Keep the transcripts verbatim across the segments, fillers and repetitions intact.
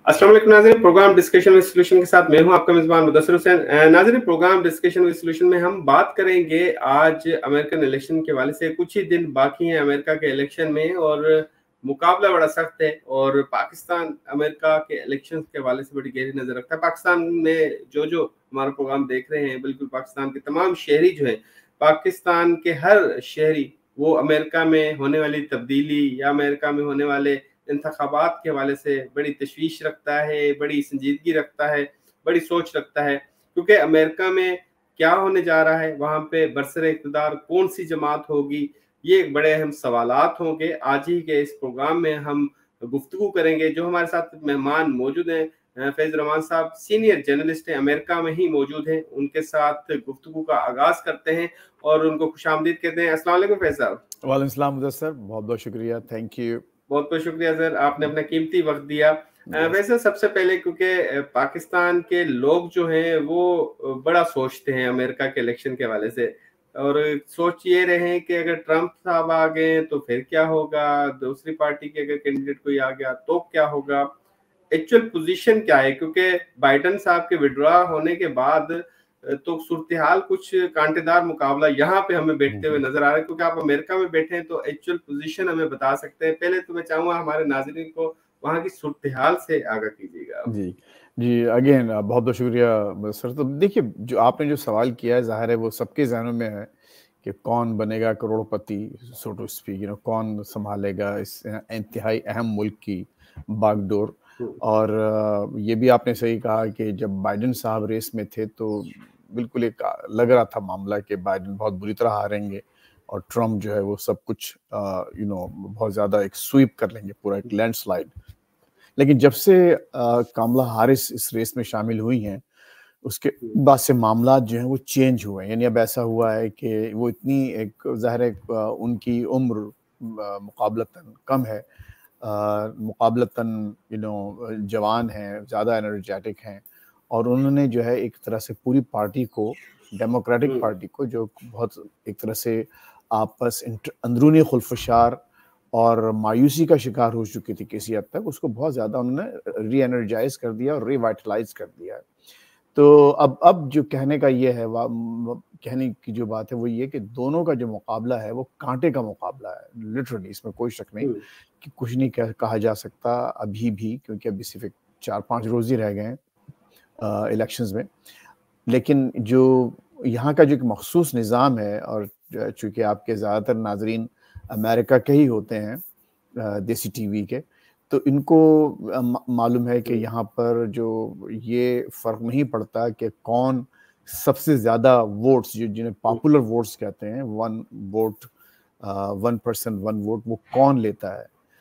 अस्सलाम वालेकुम नाज़रीन, प्रोग्राम डिस्कशन विद सॉल्यूशन के साथ मैं हूं आपका मेज़बान मुदस्सिर हुसैन। अ, नाज़रीन, प्रोग्राम डिस्कशन विद सॉल्यूशन में हम बात करेंगे आज अमेरिकन इलेक्शन के हवाले से। कुछ ही दिन बाकी हैं अमेरिका के इलेक्शन में और मुकाबला बड़ा सख्त है और पाकिस्तान अमेरिका के इलेक्शन के हवाले से बड़ी गहरी नज़र रखता है। पाकिस्तान में जो जो हमारा प्रोग्राम देख रहे हैं, बिल्कुल पाकिस्तान के तमाम शहरी जो हैं, पाकिस्तान के हर शहरी वो अमेरिका में होने वाली तब्दीली या अमेरिका में होने वाले इंतखाबात के हवाले से बड़ी तशवीश रखता है, बड़ी संजीदगी रखता है, बड़ी सोच रखता है, क्योंकि अमेरिका में क्या होने जा रहा है, वहाँ पे बरसरे इक़्तिदार कौन-सी जमात होगी, ये एक बड़े अहम सवालात होंगे। आज ही के इस प्रोग्राम में हम गुफ्तगू करेंगे। जो हमारे साथ मेहमान मौजूद हैं, अ, फैज़ रहमान साहब सीनियर जर्नलिस्ट हैं, अमेरिका में ही मौजूद हैं। उनके साथ गुफ्तगू का आगाज़ करते हैं और उनको खुशामदीद कहते हैं। अस्सलाम वालेकुम फैज़ साहब। वालेकुम सलाम मुदस्सिर, बहुत-बहुत शुक्रिया, थैंक यू। बहुत-बहुत शुक्रिया सर, आपने अपना कीमती वक़्त दिया। अ, वैसे सबसे पहले क्योंकि अ, पाकिस्तान के लोग जो हैं वो अ, बड़ा सोचते हैं अमेरिका के इलेक्शन के हवाले से और सोच ये रहे हैं कि अगर ट्रंप साहब आ गए तो फिर क्या होगा? दूसरी पार्टी के अगर कैंडिडेट कोई आ गया तो क्या होगा? एक्चुअल पोज़ीशन क्या है? क्योंकि बाइडेन साहब के विथड्रॉ होने के बाद अ, तो सूरत-ए-हाल कुछ कांटेदार मुकाबला यहाँ पे हमें बैठते हुए नज़र आ रहा है, क्योंकि आप अमेरिका में बैठे हैं तो एक्चुअल पोज़ीशन हमें बता सकते हैं। पहले तो मैं चाहूँगा हमारे नाज़रीन को वहाँ की सूरत-ए-हाल से आगाह कीजिएगा आप। जी, जी, अगेन बहुत-बहुत शुक्रिया सर। तो देखिए, जो आपने जो सवाल किया है, ज़ाहिर है वो सबके ज़हनों में है कि Kaun Banega Crorepati, so to speak, you know, कौन सँभालेगा इस अ, इंतहाई अहम मुल्क की बागडोर। हुँ। और अ, ये भी आपने सही कहा कि जब बाइडेन साहब रेस में थे तो बिल्कुल एक अ, लग रहा था मामला कि बाइडेन बहुत बुरी तरह हारेंगे और ट्रंप जो है वो सब कुछ अ, यू नो बहुत ज़्यादा एक स्वीप कर लेंगे, पूरा एक लैंडस्लाइड। लेकिन जब से अ, कमला हैरिस इस रेस में शामिल हुई हैं, उसके हुँ। बाद से मामलात जो हैं वो चेंज हुए हैं। यानी अब ऐसा हुआ है कि वो इतनी एक ज़ाहिर है अ, उनकी उम्र अ, मुकाबलतन कम है, अ, मुकाबलतन यू नो जवान हैं, ज़्यादा एनर्जेटिक हैं और उन्होंने जो है एक तरह से पूरी पार्टी को, डेमोक्रेटिक हुँ। पार्टी को, जो बहुत एक तरह से आपस इंट अंदरूनी खुल्फशार और मायूसी का शिकार हो चुकी थी किसी हद तक, उसको बहुत ज़्यादा उन्होंने री-एनर्जाइज़ कर दिया और रिवाइटलाइज़ कर दिया है। तो अब अब जो कहने का ये है, वा म कहने की जो बात है वो ये कि दोनों का जो मुकाबला है वो काँटे का मुकाबला है, लिटरली, इसमें कोई शक नहीं हुँ। कि कुछ नहीं कह कहा जा सकता अभी भी, क्योंकि अभी सिर्फ़ एक चार पाँच रोज़ ही रह गए हैं अ, इलेक्शंस में। लेकिन जो यहाँ का जो एक मख़सूस निज़ाम है और च चूँकि आपके ज़्यादातर नाज़रीन अमेरिका के ही होते हैं, अ, देसी टीवी के, तो इनको अ, म मालूम है कि हुँ। यहाँ पर जो ये फ़र्क नहीं पड़ता कि कौन सबसे ज़्यादा वोट्स, जो जिन्हें हुँ। पॉपुलर वोट्स कहते हैं, one vote uh, one person one vote, वो कौन लेता है।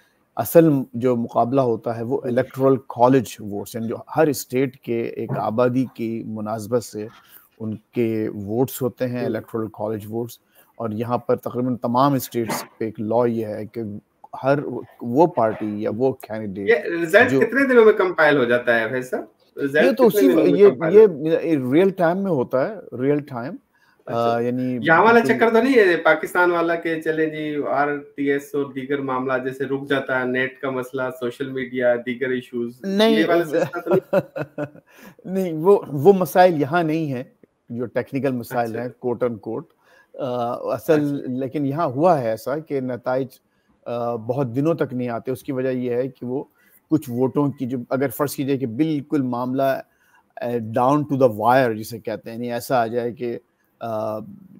असल जो मुकाबला होता है वो हुँ। इलेक्टोरल कॉलेज वोट्स, यानी जो हर स्टेट के एक आबादी की मुनासबत से उनके वोट्स होते हैं, हुँ। Electoral college votes. और यहाँ पर तकरीबन तमाम स्टेट्स पे एक लॉ ये है कि हर वो पार्टी या वो ये कैंडिडेट रिज़ल्ट जो, कितने दिनों में कंपाइल हो जाता है फैज़ साहब? ये रिज़ल्ट तो कितने उसी दिनों में ये कंपाइल ये हो रियल टाइम में होता है, रियल टाइम, अच्छा, अ, यानी यहाँ वाला बिल्कुल। चक्कर तो नहीं है पाकिस्तान वाला के चले जी आरटीएस और दीगर मामला जैसे रुक जाता है, नेट का मसला, सोशल मीडिया, दीगर इश्यूज़, ये नहीं वाला सिलसिला तो नहीं? नहीं, वो वो मसाइल यहाँ नहीं है, जो टेक्निकल मसाइल अच्छा, हैं, कोट अनकोट। अ, असल अच्छा। लेकिन यहाँ हुआ है ऐसा कि नताइज अ, बहुत दिनों तक नहीं आते। उसकी वजह ये है कि वो कुछ वोटों की, जो अगर फ़र्ज़ कीजिए कि बिल्कुल मामला uh, down to the wire जिसे कहते हैं, यानी ऐसा आ जाए कि अ,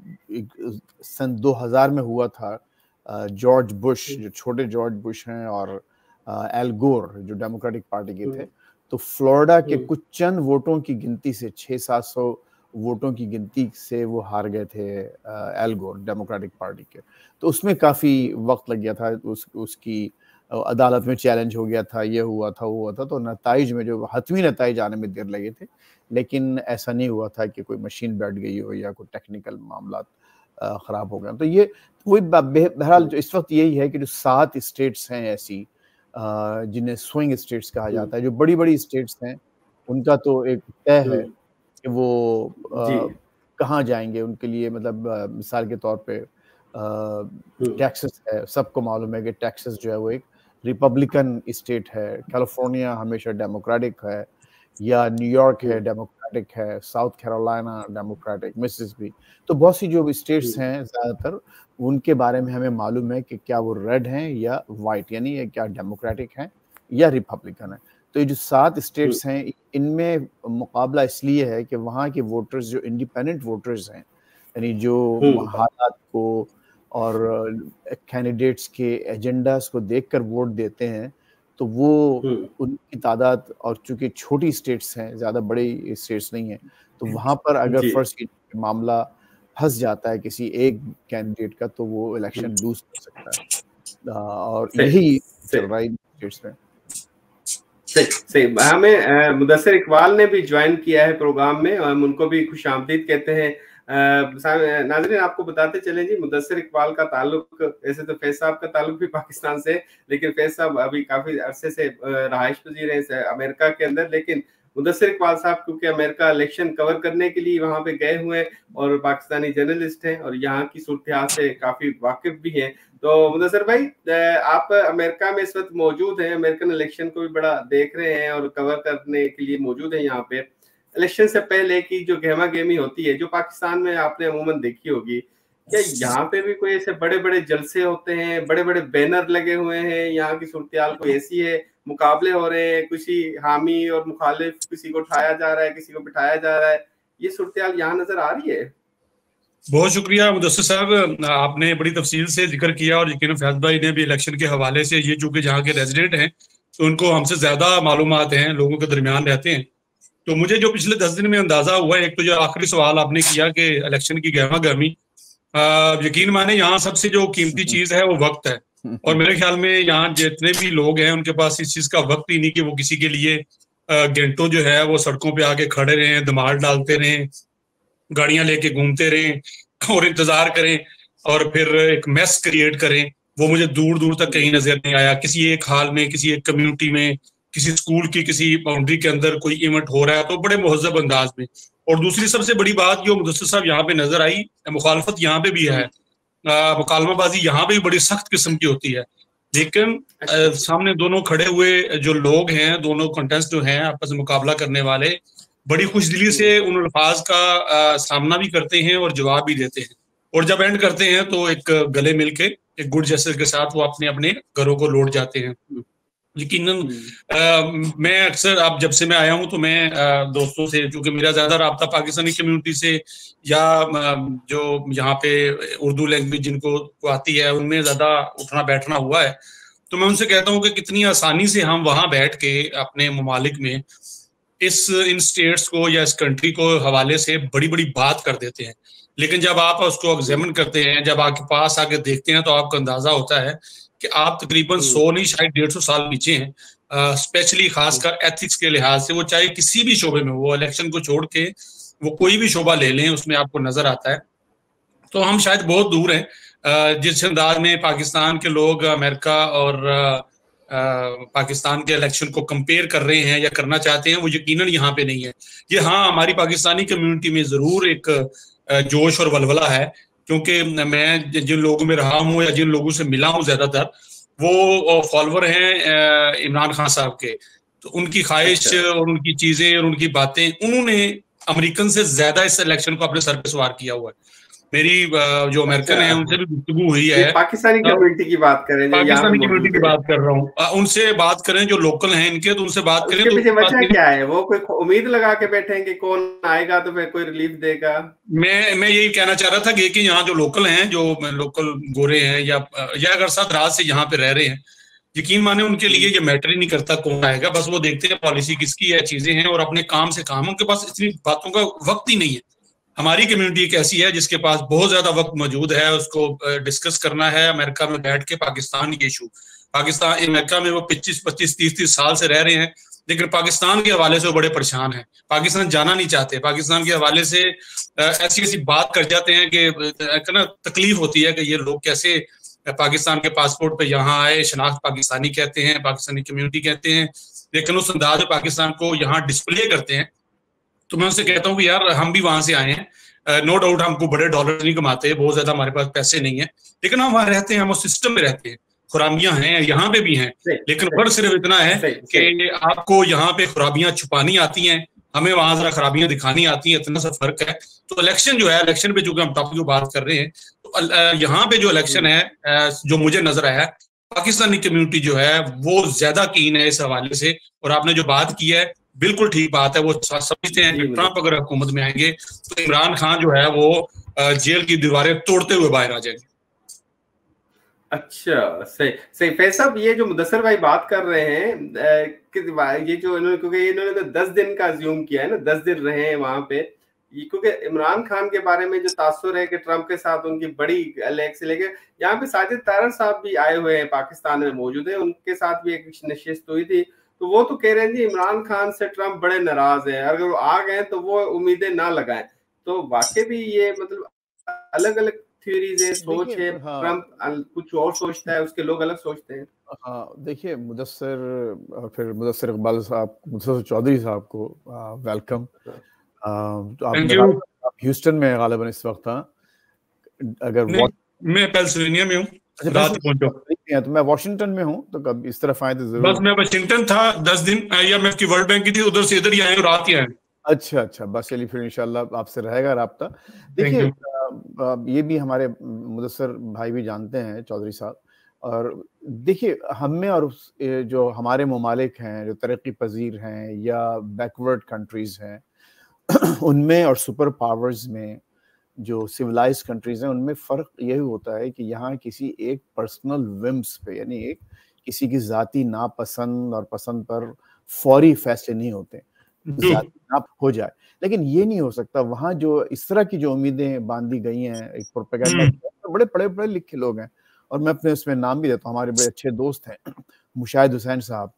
एक सन दो हज़ार में हुआ था, अ, जॉर्ज बुश, हुँ। जो छोटे जॉर्ज बुश हैं, और अ, एल गोर जो डेमोक्रेटिक पार्टी के थे, हुँ। तो फ्लोरिडा के हुँ। कुछ चंद वोटों की गिनती से, छह सात सौ वोटों की गिनती से वो हार गए थे, uh, Al Gore Democratic Party के। तो उसमें काफ़ी हुँ। वक़्त लग गया था, उस उसकी अ, अदालत में चैलेंज हो गया था, ये हुआ था, वो हुआ था, तो नताइज में, जो हतमी नताइज आने में देर लगे थे। लेकिन ऐसा नहीं हुआ था कि कोई मशीन बैठ गई हो या कोई टेक्निकल मामलात अ, ख़राब हो गए। तो ये वही ब बेह बहरहाल हुँ। जो इस वक़्त यही है कि जो सात स्टेट्स हैं ऐसी, अ, जिन्हें स्विंग स्टेट्स कहा हुँ। जाता है, जो बड़ी-बड़ी स्टेट्स हैं, उनका तो एक तय है हुँ। कि वो जी। अ, कहाँ जाएँगे। उनके लिए मतलब अ, मिसाल के तौर पे अ, हुँ। टेक्सास है, सबको मालूम है कि टेक्सास जो है वो एक रिपब्लिकन स्टेट है, कैलिफोर्निया हमेशा डेमोक्रेटिक है, या न्यूयॉर्क है डेमोक्रेटिक है, साउथ कैरोलिना डेमोक्रेटिक, मिसिसिपी। तो बहुत सी जो स्टेट्स हैं ज़्यादातर उनके बारे में हमें मालूम है कि क्या वो रेड हैं या वाइट, यानी ये क्या डेमोक्रेटिक हैं या रिपब्लिकन है। तो ये जो सात स्टेट्स हैं इनमें मुकाबला इसलिए है कि वहाँ के वोटर्स जो इंडिपेंडेंट वोटर्स हैं, यानी जो हालात को और कैंडिडेट्स के एजेंडास को देखकर वोट देते हैं, तो वो उनकी तादाद, और चूंकि छोटी स्टेट्स हैं, ज़्यादा बड़ी स्टेट्स नहीं हैं, तो वहाँ पर अगर फर्स्ट मामला फंस जाता है किसी एक कैंडिडेट का तो वो इलेक्शन लूज कर सकता है, और यही चल रहा है स्टेट्स में। सही सही हमें मुदस्सिर इकबाल ने भी ज्वाइन किया है प्रोग्राम में, हम उनको भी खुशामदीद कहते हैं। नाज़रीन आपको बताते चले जी, मुदस्सिर इकबाल का ताल्लुक, ऐसे तो फैज साहब का ताल्लुक भी पाकिस्तान से, लेकिन फैज साहब अभी काफी अरसे से रहाइश पजीर हैं अमेरिका के अंदर, लेकिन मुदस्सिर इकबाल साहब क्योंकि अमेरिका इलेक्शन कवर करने के लिए वहां पे गए हुए हैं और पाकिस्तानी जर्नलिस्ट हैं और यहाँ की सूरत से काफी वाकिफ भी हैं। तो मुदस्सिर भाई, आप अमेरिका में इस वक्त मौजूद हैं, अमेरिकन इलेक्शन को भी बड़ा देख रहे हैं और कवर करने के लिए मौजूद हैं यहाँ पे। इलेक्शन से पहले की जो गहमा गहमी होती है जो पाकिस्तान में आपने अमूमन देखी होगी, क्या यहाँ पे भी कोई ऐसे बड़े बड़े जलसे होते हैं, बड़े बड़े बैनर लगे हुए हैं, यहाँ की सूरत कोई ऐसी है, मुकाबले हो रहे हैं, किसी हामी और मुखालिफ, किसी को उठाया जा रहा है, किसी को बिठाया जा रहा है, ये सूरत यहाँ नजर आ रही है? बहुत शुक्रिया मुदस्सिर साहब, आपने बड़ी तफसील से जिक्र किया, और यकीनन फैज भाई ने भी इलेक्शन के हवाले से, ये चूंकि जहाँ के रेजिडेंट हैं तो उनको हमसे ज्यादा मालूमात हैं, लोगों के दरमियान रहते हैं। तो मुझे जो पिछले दस दिन में अंदाजा हुआ है, एक तो जो आखिरी सवाल आपने किया कि इलेक्शन की गहमा गहमी, यकीन माने यहाँ सबसे जो कीमती चीज है वो वक्त है, और मेरे ख्याल में यहाँ जितने भी लोग हैं उनके पास इस चीज का वक्त ही नहीं कि वो किसी के लिए घंटों जो है वो सड़कों पे आके खड़े रहें, धमाल डालते रहें, गाड़ियां लेके घूमते रहें और इंतजार करें और फिर एक मेस क्रिएट करें। वो मुझे दूर दूर तक कहीं नजर नहीं आया। किसी एक हाल में, किसी एक कम्युनिटी में, किसी स्कूल की किसी बाउंड्री के अंदर कोई इवेंट हो रहा है तो बड़े मुहज़्ज़ब अंदाज में। और दूसरी सबसे बड़ी बात जो मुदस्सिर साहब यहाँ पे नजर आई, मुखालफत यहाँ पे भी है, मुकालमाबाजी यहाँ पे भी बड़ी सख्त किस्म की होती है, लेकिन आ, सामने दोनों खड़े हुए जो लोग हैं, दोनों कंटेस्ट जो हैं आपस में मुकाबला करने वाले, बड़ी खुशदिली से उन अल्फाज का आ, सामना भी करते हैं और जवाब भी देते हैं, और जब एंड करते हैं तो एक गले मिलके एक गुड जेस्चर के साथ वो अपने अपने घरों को लौट जाते हैं। यकीनन मैं अक्सर, अब जब से मैं आया हूं तो मैं आ, दोस्तों से, क्योंकि मेरा ज्यादा राब्ता पाकिस्तानी कम्युनिटी से या आ, जो यहाँ पे उर्दू लैंग्वेज जिनको आती है उनमें ज्यादा उठना बैठना हुआ है, तो मैं उनसे कहता हूँ कि कितनी आसानी से हम वहां बैठ के अपने ममालिक में इस इन स्टेट्स को या इस कंट्री को हवाले से बड़ी बड़ी बात कर देते हैं, लेकिन जब आप उसको एग्जामिन करते हैं, जब आपके पास आके देखते हैं तो आपको अंदाजा होता है कि आप तकरीबन सौ नहीं शायद डेढ़ सौ साल पीछे हैं, स्पेशली खासकर एथिक्स के लिहाज से। वो चाहे किसी भी शोबे में, वो इलेक्शन को छोड़ के वो कोई भी शोबा ले लें, उसमें आपको नजर आता है। तो हम शायद बहुत दूर हैं जिस अंदाज में पाकिस्तान के लोग अमेरिका और आ, पाकिस्तान के इलेक्शन को कंपेयर कर रहे हैं या करना चाहते हैं, वो यकीनन यहाँ पे नहीं है। ये हाँ, हमारी पाकिस्तानी कम्युनिटी में जरूर एक जोश और वलवला है, क्योंकि मैं जिन लोगों में रहा हूँ या जिन लोगों से मिला हूँ ज्यादातर वो फॉलोअर हैं इमरान खान साहब के, तो उनकी ख्वाहिश और उनकी चीजें और उनकी बातें, उन्होंने अमेरिकन से ज्यादा इस इलेक्शन को अपने सर पे सवार किया हुआ है। मेरी जो अमेरिकन है उनसे भी गुफ्तगू हुई है, पाकिस्तानी कम्युनिटी की बात करें, पाकिस्तानी कम्युनिटी की बात कर रहा हूँ, उनसे बात करें जो लोकल हैं इनके, तो उनसे बात करें। तो वजह क्या है? वो कोई उम्मीद लगा के बैठे हैं कि कौन आएगा तो फिर कोई रिलीफ देगा? मैं मैं यही कहना चाह रहा था कि, कि यहाँ जो लोकल हैं, जो लोकल गोरे हैं या या अगर साथ रात से यहाँ पे रह रहे हैं, यकीन माने उनके लिए ये मैटर ही नहीं करता कौन आएगा, बस वो देखते हैं पॉलिसी किसकी है, चीजें हैं, और अपने काम से काम, उनके पास इतनी बातों का वक्त ही नहीं है। हमारी कम्युनिटी एक ऐसी है जिसके पास बहुत ज्यादा वक्त मौजूद है, उसको डिस्कस करना है अमेरिका में बैठ के पाकिस्तान के इशू। पाकिस्तान अमेरिका में वो पच्चीस पच्चीस तीस तीस साल से रह रहे हैं, लेकिन पाकिस्तान के हवाले से वो बड़े परेशान हैं, पाकिस्तान जाना नहीं चाहते, पाकिस्तान के हवाले से ऐसी ऐसी बात कर जाते हैं कि ना तकलीफ होती है कि ये लोग कैसे पाकिस्तान के पासपोर्ट पे यहाँ आए, शनाख्त पाकिस्तानी कहते हैं, पाकिस्तानी कम्युनिटी कहते हैं, लेकिन उस अंदाज में पाकिस्तान को यहाँ डिस्प्ले करते हैं। तो मैं उनसे कहता हूँ कि यार हम भी वहां से आए हैं, नो डाउट हमको बड़े डॉलर नहीं कमाते, बहुत ज्यादा हमारे पास पैसे नहीं है, लेकिन हम वहां रहते हैं, हम उस सिस्टम में रहते हैं। खराबियां हैं, यहाँ पे भी हैं, लेकिन फर्क सिर्फ इतना है कि आपको यहाँ पे खराबियां छुपानी आती हैं, हमें वहां जरा खराबियां दिखानी आती हैं, इतना सा फर्क है। तो इलेक्शन जो है, इलेक्शन पे जो हम टॉपिक की बात कर रहे हैं, तो यहाँ पे जो इलेक्शन है, जो मुझे नजर आया, पाकिस्तानी कम्युनिटी जो है वो ज्यादा कीन है इस हवाले से। और आपने जो बात की है बिल्कुल ठीक बात है, वो समझते हैं कि ट्रंप अगर हुकूमत में आएंगे तो इमरान खान जो है वो जेल की दीवारें तोड़ते हुए बाहर आ जाएंगे। अच्छा, सही सही। फैज साहब, ये जो मुदस्सर भाई बात कर रहे हैं कि ये जो इन्होंने, क्योंकि इन्होंने तो दस दिन का अज्यूम किया है ना, दस दिन रहे हैं वहां पे, क्योंकि इमरान खान के बारे में जो तासुर है कि ट्रंप के साथ उनकी बड़ी अलग से लेके यहाँ पे साजिद तारड़ साहब भी आए हुए हैं, पाकिस्तान में मौजूद है, उनके साथ भी एक नशिस्त हुई थी, तो वो तो कह रहे हैं जी इमरान खान से ट्रंप बड़े नाराज है, अगर वो आ गए तो वो उम्मीदें ना लगाएं। तो वाकई भी ये मतलब अलग अलग थ्योरीज है, सोच है, हाँ, ट्रंप कुछ और सोचता है, उसके लोग अलग सोचते हैं। हाँ देखिए, मुदस्सर और फिर मुदस्सर इकबाल साहब, मुदस्सर चौधरी साहब को वेलकम। तो आप आप ह्यूस्टन में गालिबन इस वक्त, अगर मैं पेंसिल्वेनिया में हूँ, रात पहुंचा तो मैं वाशिंगटन में हूँ, तो कब इस तरफ आए तो जरूर। बस मैं वाशिंगटन था दस दिन, या मैं की वर्ल्ड बैंक की थी, उधर से इधर ही आए, रात ही आए। अच्छा अच्छा, बस चलिए फिर इंशाल्लाह आपसे रहेगा राब्ता। देखिए, ये भी हमारे मुदस्सर भाई भी जानते हैं, चौधरी साहब, और देखिए हम में और जो हमारे ममालिक हैं जो तरक्की पजीर हैं या बैकवर्ड कंट्रीज हैं उनमें और सुपर पावर्स में जो सिविलाइज कंट्रीज हैं, उनमें फ़र्क यही होता है कि यहाँ किसी एक पर्सनल विम्स पे, यानी एक किसी की ज़ाती नापसंद और पसंद पर फौरी फैसले नहीं होते, ज़ाती नाप हो जाए। लेकिन ये नहीं हो सकता वहाँ जो इस तरह की जो उम्मीदें बांधी गई हैं, एक प्रोपेगेंडा, तो बड़े पढ़े पढ़े लिखे लोग हैं, और मैं अपने उसमें नाम भी देता हूँ, हमारे बड़े अच्छे दोस्त हैं मुशाहिद हुसैन साहब,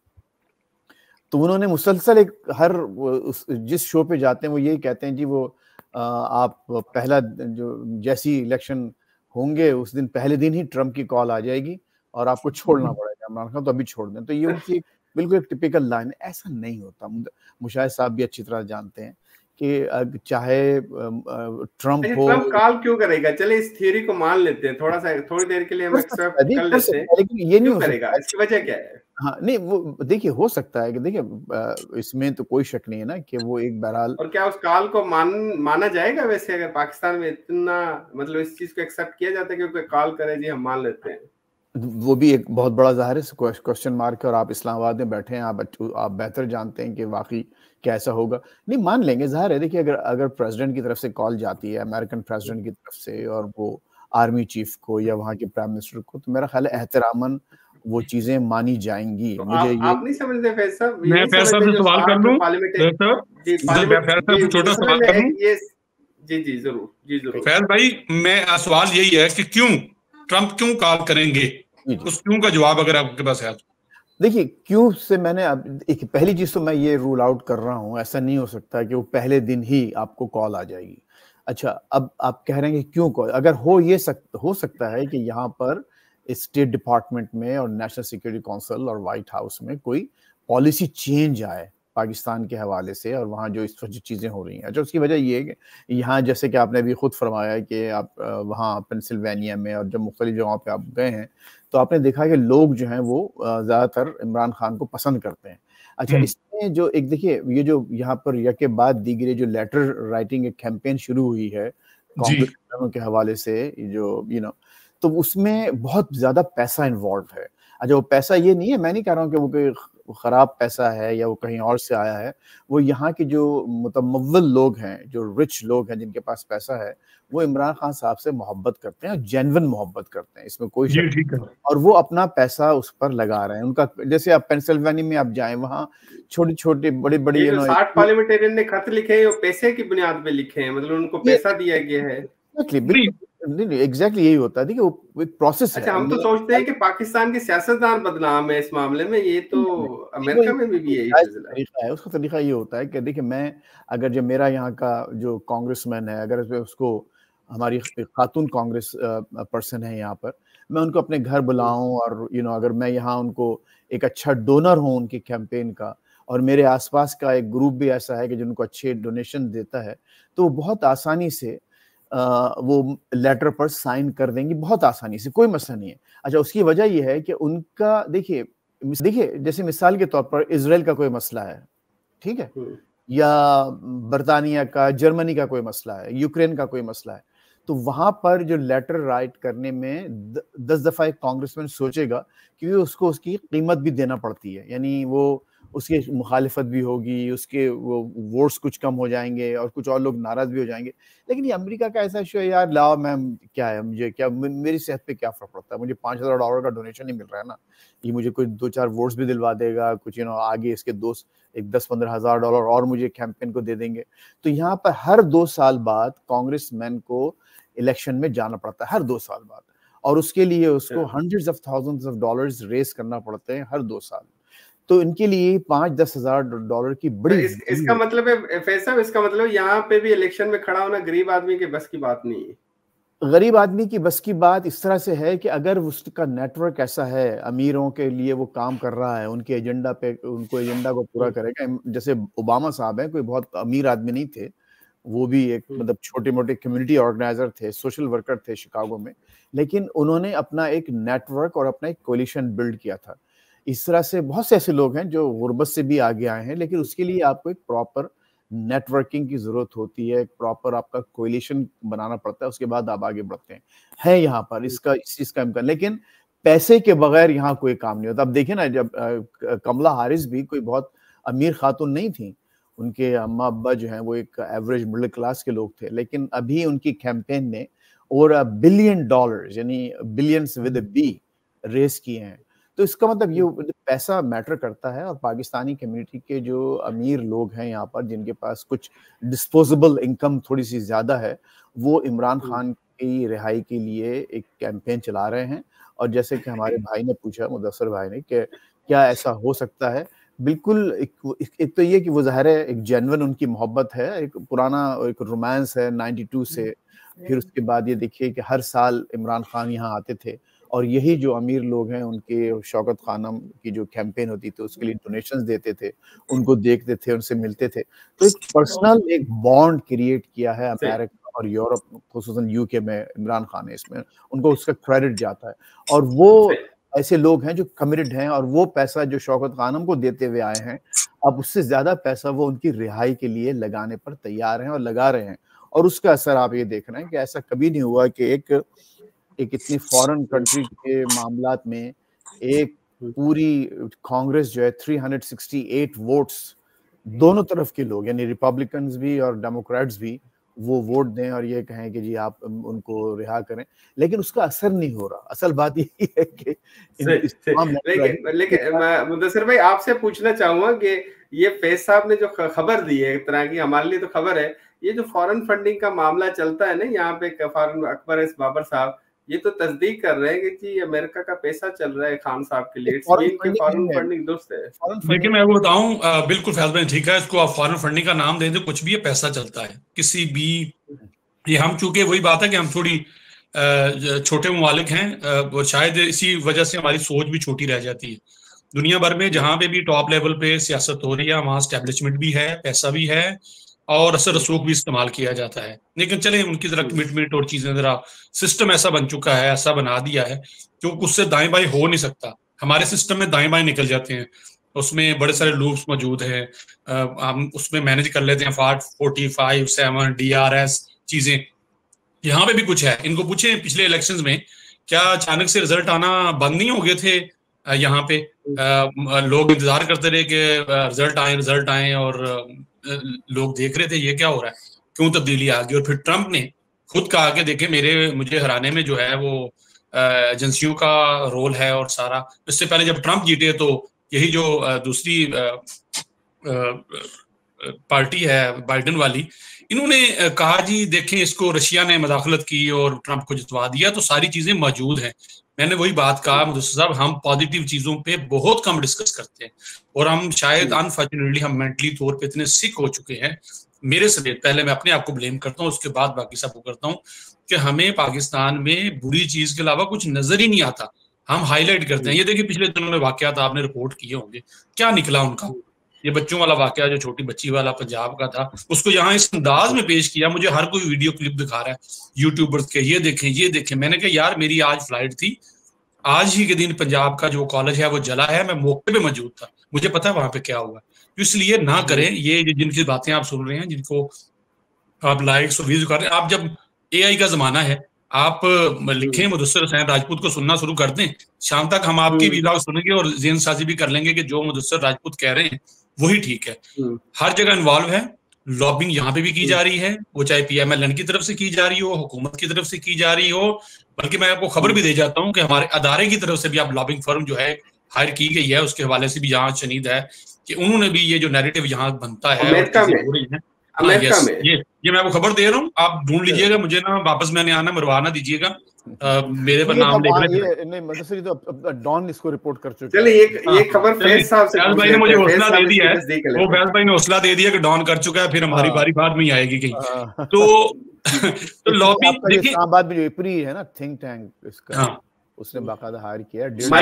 तो उन्होंने मुसलसल एक हर उस जिस शो पे जाते हैं वो यही कहते हैं जी वो आ, आप पहला जो जैसी इलेक्शन होंगे उस दिन पहले दिन ही ट्रंप की कॉल आ जाएगी और आपको छोड़ना पड़ेगा इमरान खान, तो अभी छोड़ दें। तो ये उनकी बिल्कुल एक टिपिकल लाइन है। ऐसा नहीं होता, मुशाहिद साहब भी अच्छी तरह जानते हैं कि चाहे ट्रंप हो, ट्रंप कॉल क्यों करेगा, चले इस थियरी को मान लेते हैं, थोड़ा सा थोड़ी देर के लिए हम एक्सेप्ट कर लेते हैं, लेकिन ये नहीं हो करेगा, इसकी वजह क्या है? हाँ नहीं, वो देखिए हो सकता है कि देखिए इसमें तो कोई शक नहीं है ना कि वो एक बहरहाल। और क्या उस कॉल को मान माना जाएगा वैसे, अगर पाकिस्तान में इतना मतलब इस चीज को एक्सेप्ट किया जाता है कि कोई कॉल करे जी हम मान लेते हैं? वो भी एक बहुत बड़ा ज़ाहिर है क्वेश्चन मार्क है, और आप इस्लामाबाद में बैठे हैं, आप आप बेहतर जानते हैं कि वाकई कैसा होगा। नहीं, मान लेंगे, ज़ाहिर है। देखिए, अगर अगर प्रेसिडेंट की तरफ से कॉल जाती है, अमेरिकन प्रेसिडेंट की तरफ से, और वो आर्मी चीफ को या वहाँ के प्राइम मिनिस्टर को, तो मेरा ख्याल है एहतरामन वो चीजें मानी जाएंगी। तो मुझे आप, ये आप नहीं समझते फैज साहब? मैं फैज साहब से सवाल कर लूं, छोटा सवाल कर लूं? जी जी जरूर, जी जरूर। फैज भाई, मैं सवाल यही है कि क्यों ट्रंप क्यों कॉल करेंगे, उस क्यों का जवाब अगर आपके पास है। देखिए, क्यों से मैंने अब एक पहली चीज तो मैं ये रूल आउट कर रहा हूँ, ऐसा नहीं हो सकता कि वो पहले दिन ही आपको कॉल आ जाएगी। अच्छा, अब आप कह रहे हैं कि क्यों कॉल, अगर हो ये सक, हो सकता है कि यहाँ पर स्टेट डिपार्टमेंट में और नेशनल सिक्योरिटी काउंसिल और व्हाइट हाउस में कोई पॉलिसी चेंज आए पाकिस्तान के हवाले से, और वहाँ जो इस तरह की चीज़ें हो रही हैं। अच्छा, उसकी वजह ये है कि यहाँ जैसे कि आपने अभी खुद फरमाया कि आप वहाँ पेंसिल्वेनिया में और जब मुख्तलिफ जगहों पे आप गए हैं, तो आपने देखा कि लोग जो हैं वो ज़्यादातर इमरान खान को पसंद करते हैं। अच्छा, इसमें जो एक देखिए, ये जो यहाँ पर यके बाद दीगरे जो लेटर राइटिंग एक कैंपेन शुरू हुई है कांग्रेस के हवाले से, जो यू नो, तो उसमें बहुत ज़्यादा पैसा इन्वॉल्व है। अच्छा, वो पैसा ये नहीं है, मैं नहीं कह रहा हूँ कि वो कोई ख़राब पैसा है या वो कहीं और से आया है, वो यहाँ के जो मुतमव्वल लोग हैं, जो रिच लोग हैं, जिनके पास पैसा है, वो इमरान खान साहब से मोहब्बत करते हैं और जेन्युइन मोहब्बत करते हैं, इसमें कोई शक नहीं, और वो अपना पैसा उस पर लगा रहे हैं। उनका जैसे आप पेंसिल्वेनिया में आप जाएं, वहाँ छोटी छोटी बड़ी बड़ी साठ पार्लियामेंटेरियन ने खत लिखे हैं, पैसे की बुनियाद पे लिखे हैं, मतलब उनको पैसा दिया गया है। नहीं नहीं, एग्जैक्टली यही होता है। देखिए, वो एक प्रोसेस है। अच्छा, हम तो सोचते हैं कि पाकिस्तान के सियासतदान बदनाम है इस मामले में, ये तो अमेरिका में भी यही तरीका है। उसका तरीका ये होता है कि देखिए, मैं अगर जब मेरा यहाँ का जो कांग्रेसमैन है, अगर उसको हमारी खातून कांग्रेस पर्सन है यहाँ पर, मैं उनको अपने घर बुलाऊं और यू नो अगर मैं यहाँ उनको एक अच्छा डोनर हूँ उनकी कैंपेन का, और मेरे आसपास का एक ग्रुप भी ऐसा है कि जिनको अच्छे डोनेशन देता है, तो वो बहुत आसानी से वो लेटर पर साइन कर देंगी बहुत आसानी से, कोई मसला नहीं है। अच्छा, उसकी वजह यह है कि उनका देखिए देखिए जैसे मिसाल के तौर पर इजराइल का कोई मसला है, ठीक है, या बरतानिया का, जर्मनी का कोई मसला है, यूक्रेन का कोई मसला है, तो वहां पर जो लेटर राइट करने में द, दस दफा एक कांग्रेसमैन सोचेगा, क्योंकि उसको उसकी कीमत भी देना पड़ती है, यानी वो उसकी मुखालिफत भी होगी, उसके वो वोट्स कुछ कम हो जाएंगे और कुछ और लोग नाराज भी हो जाएंगे। लेकिन ये अमेरिका का ऐसा इशू है, यार लाओ मैम, क्या है, मुझे क्या, मेरी सेहत पे क्या फर्क पड़ता है, मुझे पाँच हजार डॉलर का डोनेशन ही मिल रहा है ना, ये मुझे कोई दो चार वोट्स भी दिलवा देगा, कुछ यू नो आगे इसके दोस्त एक दस पंद्रह हजार डॉलर और मुझे कैंपेन को दे देंगे। तो यहाँ पर हर दो साल बाद कांग्रेसमैन को इलेक्शन में जाना पड़ता है, हर दो साल बाद, और उसके लिए उसको hundreds of thousands of dollars raise करना पड़ते हैं हर दो साल। तो इनके लिए पांच दस हजार डॉलर की बड़ी इस, इसका मतलब है फैसा, इसका मतलब यहाँ पे भी इलेक्शन में खड़ा होना गरीब आदमी के बस की बात नहीं है। गरीब आदमी की बस की बात इस तरह से है कि अगर उसका नेटवर्क ऐसा है, अमीरों के लिए वो काम कर रहा है, उनके एजेंडा पे, उनको एजेंडा को पूरा करेगा। जैसे ओबामा साहब हैं, कोई बहुत अमीर आदमी नहीं थे, वो भी एक मतलब छोटे मोटे कम्युनिटी ऑर्गेनाइजर थे, सोशल वर्कर थे शिकागो में, लेकिन उन्होंने अपना एक नेटवर्क और अपना एक कोलिशन बिल्ड किया था। इस तरह से बहुत से ऐसे लोग हैं जो गुर्बत से भी आगे आए हैं, लेकिन उसके लिए आपको एक प्रॉपर नेटवर्किंग की जरूरत होती है, एक प्रॉपर आपका कोलिशन बनाना पड़ता है, उसके बाद आप आगे बढ़ते हैं। है यहाँ पर इसका इस चीज का इम्कान, लेकिन पैसे के बगैर यहाँ कोई काम नहीं होता। अब देखिए ना, जब कमला हारिस भी कोई बहुत अमीर खातून नहीं थी, उनके अम्मा अब्बा जो हैं वो एक एवरेज मिडिल क्लास के लोग थे, लेकिन अभी उनकी कैंपेन ने ओवर बिलियन डॉलर्स, यानी billions with a B, raise किए हैं। तो इसका मतलब ये पैसा मैटर करता है, और पाकिस्तानी कम्युनिटी के जो अमीर लोग हैं यहाँ पर, जिनके पास कुछ डिस्पोजेबल इनकम थोड़ी सी ज्यादा है, वो इमरान खान की रिहाई के लिए एक कैंपेन चला रहे हैं। और जैसे कि हमारे भाई ने पूछा, मुदस्सर भाई ने, कि क्या ऐसा हो सकता है, बिल्कुल। एक, एक तो ये कि वो ज़ाहिर है एक जेन्युइन उनकी मोहब्बत है, एक पुराना एक रोमांस है बानवे से। फिर उसके बाद ये देखिए कि हर साल इमरान खान यहाँ आते थे, और यही जो अमीर लोग हैं उनके शौकत खानम की जो कैंपेन होती थी उसके लिए डोनेशंस देते थे, उनको देखते थे, उनसे मिलते थे। तो एक पर्सनल एक बॉन्ड क्रिएट किया है अमेरिका और यूरोप, खुसूसन यूके में इमरान खान ने, इसमें उनको उसका क्रेडिट जाता है। और वो ऐसे लोग हैं जो कमिटेड हैं, और वो पैसा जो शौकत खानम को देते हुए आए हैं, अब उससे ज्यादा पैसा वो उनकी रिहाई के लिए लगाने पर तैयार हैं और लगा रहे हैं। और उसका असर आप ये देख रहे हैं कि ऐसा कभी नहीं हुआ कि एक एक इतनी फॉरेन कंट्री के मामलात में एक पूरी कांग्रेस जो है तीन सौ अड़सठ वोट्स, दोनों तरफ के लोग यानी रिपब्लिकन्स भी और डेमोक्रेट्स भी, वो वोट दें और ये कहें कि जी आप उनको रिहा करें, लेकिन उसका असर नहीं हो रहा। असल बात ये है कि लेकिन लेकिन मुदस्सिर भाई आपसे पूछना चाहूंगा कि ये फैज साहब ने जो खबर दी है, एक तरह की हमारे लिए तो खबर है, ये जो फॉरेन फंडिंग का मामला चलता है ना यहाँ पे, फॉरेन अकबर एस बाबर साहब ये तो तस्दीक कर रहे हैं कि जी अमेरिका का पैसा चल रहा है खान साहब के लिए, फॉरेन फंडिंग दुरुस्त है। लेकिन मैं वो बताऊं, बिल्कुल फैज भाई ठीक है, इसको आप फॉरेन फंडिंग का नाम दे दो, कुछ भी ये पैसा चलता है किसी भी, ये हम चूंकि वही बात है कि हम थोड़ी छोटे ममालिक हैं, और शायद इसी वजह से हमारी सोच भी छोटी रह जाती है। दुनिया भर में जहां पे भी टॉप लेवल पे सियासत हो रही है, वहां एस्टेब्लिशमेंट भी है, पैसा भी है, और असर रसूख भी इस्तेमाल किया जाता है। लेकिन चले उनकी जरा कमिटमेंट और चीजें, जरा सिस्टम ऐसा बन चुका है, ऐसा बना दिया है जो उससे दाएं बाएं हो नहीं सकता। हमारे सिस्टम में दाएं बाएं निकल जाते हैं, उसमें बड़े सारे लूप्स मौजूद हैं, हम उसमें मैनेज कर लेते हैं, फाट forty five seven D R S चीजें। यहाँ पे भी कुछ है, इनको पूछे पिछले इलेक्शंस में क्या अचानक से रिजल्ट आना बंद नहीं हो गए थे? यहाँ पे आ, लोग इंतजार करते रहे कि रिजल्ट आए रिजल्ट आए और लोग देख रहे थे ये क्या हो रहा है, क्यों तब्दीली आ गई। और फिर ट्रंप ने खुद कहा कि देखे मेरे मुझे हराने में जो है वो एजेंसियों का रोल है और सारा। इससे पहले जब ट्रंप जीते तो यही जो दूसरी पार्टी है बाइडेन वाली, इन्होंने कहा जी देखें इसको रशिया ने मदाखलत की और ट्रंप को जितवा दिया। तो सारी चीजें मौजूद हैं। मैंने वही बात कहा मुदस्सिर साहब, हम पॉजिटिव चीजों पे बहुत कम डिस्कस करते हैं, और हम शायद अनफॉर्चुनेटली हम मेंटली तौर पे इतने सिक हो चुके हैं, मेरे से पहले मैं अपने आप को ब्लेम करता हूँ, उसके बाद बाकी सबको करता हूँ, कि हमें पाकिस्तान में बुरी चीज के अलावा कुछ नजर ही नहीं आता। हम हाईलाइट करते हैं, ये देखिए पिछले दिनों में वाकयात आपने रिपोर्ट किए होंगे, क्या निकला उनका। ये बच्चों वाला वाकया जो छोटी बच्ची वाला पंजाब का था, उसको यहाँ इस अंदाज में पेश किया, मुझे हर कोई वीडियो क्लिप दिखा रहा है यूट्यूबर्स के, ये देखें ये देखें। मैंने कहा यार मेरी आज फ्लाइट थी, आज ही के दिन पंजाब का जो कॉलेज है वो जला है, मैं मौके पे मौजूद था, मुझे पता है वहां पे क्या हुआ। इसलिए ना करें ये जिनकी बातें आप सुन रहे हैं, जिनको आप लाइक्स और व्यूज कर रहे हैं। आप जब एआई का जमाना है, आप लिखें मुदस्सिर हुसैन राजपूत को सुनना शुरू कर दें, शाम तक हम आपकी वीडियो सुनेंगे और ज़हन साजी भी कर लेंगे कि जो मुदस्सिर राजपूत कह रहे हैं वही ठीक है। हर जगह इन्वॉल्व है, लॉबिंग यहाँ पे भी की जा रही है, वो चाहे पीएमएलएन की तरफ से की जा रही हो, हुकूमत की तरफ से की जा रही हो, बल्कि मैं आपको खबर भी दे जाता हूँ कि हमारे अदारे की तरफ से भी आप लॉबिंग फर्म जो है हायर की गई है, उसके हवाले से भी यहाँ शनीद है कि उन्होंने भी ये जो नैरेटिव यहाँ बनता है अमेरिका में हो रही है, अमेरिका में ये ये मैं आपको खबर दे रहा हूँ, आप ढूंढ लीजिएगा, मुझे ना वापस मैंने आना, मरवा ना दीजिएगा, मेरे पर नाम लिख लें। नहीं मतलब तो अब डॉन इसको रिपोर्ट कर चुके हैं। चलिए एक ये खबर फैज साहब से, फैज भाई ने मुझे हौसला दे दिया है, वो फैज भाई ने हौसला दे दिया कि डॉन कर चुका है, फिर हमारी बारी बाद में ही आएगी कहीं। तो तो लॉबी देखिए, इस्लामाबाद में जो इपरी है ना थिंक टैंक, इसका उसने बाकायदा हायर किया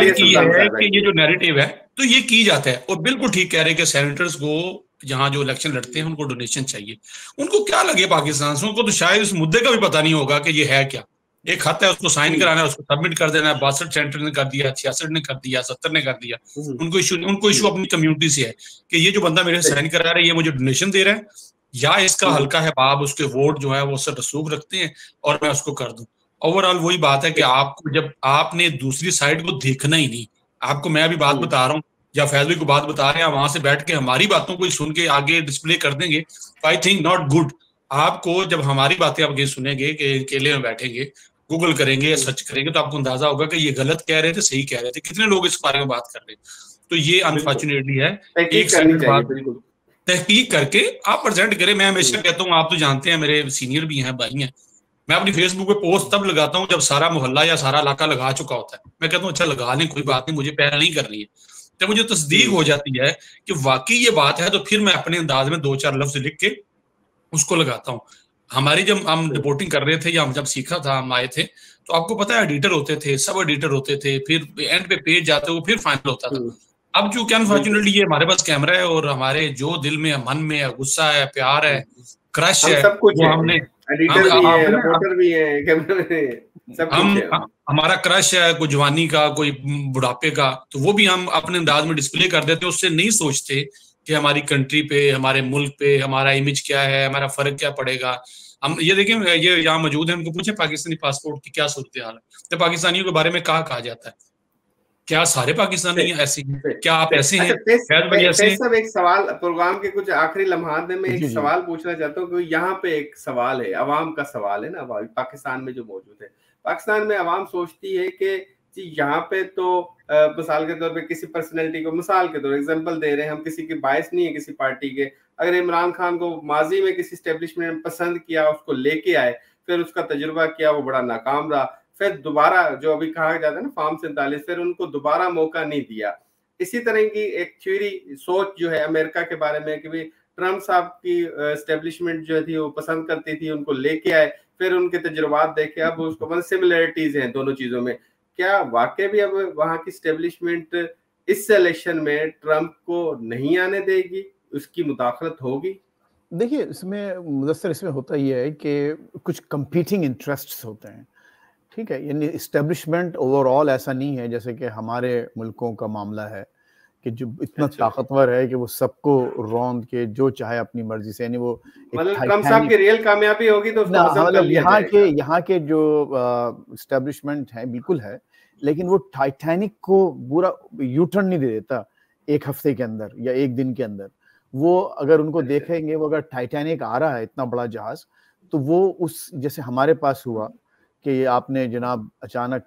है कि ये जो नैरेटिव है तो ये की जाता है। और बिल्कुल ठीक कह रहे हैं कि सेनेटर्स को जहां जो इलेक्शन लड़ते हैं उनको डोनेशन चाहिए। उनको क्या लगे पाकिस्तान से, उनको तो शायद इस मुद्दे का भी पता नहीं होगा कि ये है क्या। एक खत है, उसको साइन कराना है, उसको सबमिट कर देना है, बासठ सेंटर ने कर दिया, छियासठ ने कर दिया, सत्तर ने कर दिया। उनको इशू उनको इशू अपनी कम्युनिटी से है कि ये जो बंदा मेरे साइन करा रहा है ये मुझे डोनेशन दे रहा है, या इसका हल्का है बाब, उसके वोट जो है वो उससे रसूख रखते हैं और मैं उसको कर दूं। ओवरऑल वही बात है कि आपको जब आपने दूसरी साइड को देखना ही नहीं, आपको मैं अभी बात बता रहा हूँ या फैजली को बात बता रहे हैं, वहां से बैठ के हमारी बातों को सुन के आगे डिस्प्ले कर देंगे, आई थिंक नॉट गुड। आपको जब हमारी बातें आप ये सुनेंगे कि अकेले में बैठेंगे, गूगल करेंगे या सर्च करेंगे, तो आपको अंदाजा होगा कि ये गलत कह रहे थे, सही कह रहे थे, कितने लोग इस बारे में बात कर रहे हैं। तो ये अनफॉर्चुनेटली है, एक साइड बात तहकीक करके आप प्रेजेंट करें। मैं हमेशा कहता हूँ, आप तो जानते हैं, मेरे सीनियर भी हैं, भाई हैं, मैं अपनी फेसबुक पे पोस्ट तब लगाता हूँ जब सारा मोहल्ला या सारा इलाका लगा चुका होता है। मैं कहता हूँ अच्छा लगा लें, कोई बात नहीं, मुझे पहल नहीं करनी है। जब मुझे तस्दीक हो जाती है कि वाकई ये बात है, तो फिर मैं अपने अंदाज में दो चार लफ्ज लिख के उसको लगाता हूँ। हमारी जब हम रिपोर्टिंग कर रहे थे या हम जब सीखा था, हम आए थे, तो आपको पता है एडिटर होते थे, सब एडिटर होते थे, फिर एंड पे पेज जाते वो फिर फाइनल होता था। अब जो क्या अनफॉर्चुनेटली ये हमारे पास कैमरा है और हमारे जो दिल में मन में है, गुस्सा है, प्यार है, क्रश है, सब कुछ वो हमने एडिटर भी है, रिपोर्टर भी है, कैमरा है, सब हम कुछ है। हमारा क्रश है, कोई जवानी का, कोई बुढ़ापे का, तो वो भी हम अपने अंदाज में डिस्प्ले कर देते हैं। उससे नहीं सोचते कि हमारी कंट्री पे, हमारे मुल्क पे हमारा इमेज क्या है, हमारा फर्क क्या पड़ेगा। हम ये देखें, ये यहाँ मौजूद है, उनको पूछे पाकिस्तानी पासपोर्ट की क्या सूरत हाल है, तो पाकिस्तानियों के बारे में क्या कहा जाता है, क्या सारे पाकिस्तानी ऐसे हैं, क्या आप ऐसे हैं? सब एक सवाल प्रोग्राम के कुछ आखिरी लम्हात में एक सवाल पूछना चाहता हूँ कि यहाँ पे एक सवाल है, अवाम का सवाल है ना, पाकिस्तान में जो मौजूद है। पाकिस्तान में अवाम सोचती है कि यहाँ पे तो मिसाल के तौर पे किसी पर्सनैलिटी को, मिसाल के तौर एग्जांपल दे रहे हैं हम, किसी की बायस नहीं है किसी पार्टी के, अगर इमरान खान को माजी में किसी एस्टेब्लिशमेंट में पसंद किया, उसको लेके आए, फिर उसका तजुर्बा किया, वो बड़ा नाकाम रहा, फिर दोबारा जो अभी कहा जाता है ना फॉर्म सैंतालीस, फिर उनको दोबारा मौका नहीं दिया। इसी तरह की एक थ्योरी सोच जो है अमेरिका के बारे में कि भाई ट्रम्प साहब की एस्टेब्लिशमेंट जो थी वो पसंद करती थी, उनको लेके आए, फिर उनके तजुर्बात देखे, अब उसको मतलब सिमिलरिटीज हैं दोनों चीजों में। क्या वाकई भी अब वहां की एस्टेब्लिशमेंट इस इलेक्शन में ट्रम्प को नहीं आने देगी, उसकी मुदाखलत होगी? देखिए इसमें मुदस्सिर इसमें होता ही है कि कुछ कंपीटिंग इंटरेस्ट्स होते हैं, ठीक है। यानी इस्टेब्लिशमेंट ओवरऑल ऐसा नहीं है जैसे कि हमारे मुल्कों का मामला है कि जो इतना अच्छा। ताकतवर है कि वो सबको रौंद के जो चाहे अपनी मर्जी से, यानी वो मतलब ट्रम्प साहब की रियल कामयाबी होगी तो मतलब यहाँ के यहाँ के जो इस्टेब्लिशमेंट है बिल्कुल है, लेकिन वो टाइटैनिक को पूरा यू टर्न नहीं दे देता एक हफ्ते के अंदर या एक दिन के अंदर। वो अगर उनको अच्छा। देखेंगे, वो अगर टाइटैनिक आ रहा है इतना बड़ा जहाज, तो वो उस जैसे हमारे पास हुआ कि आपने जनाब अचानक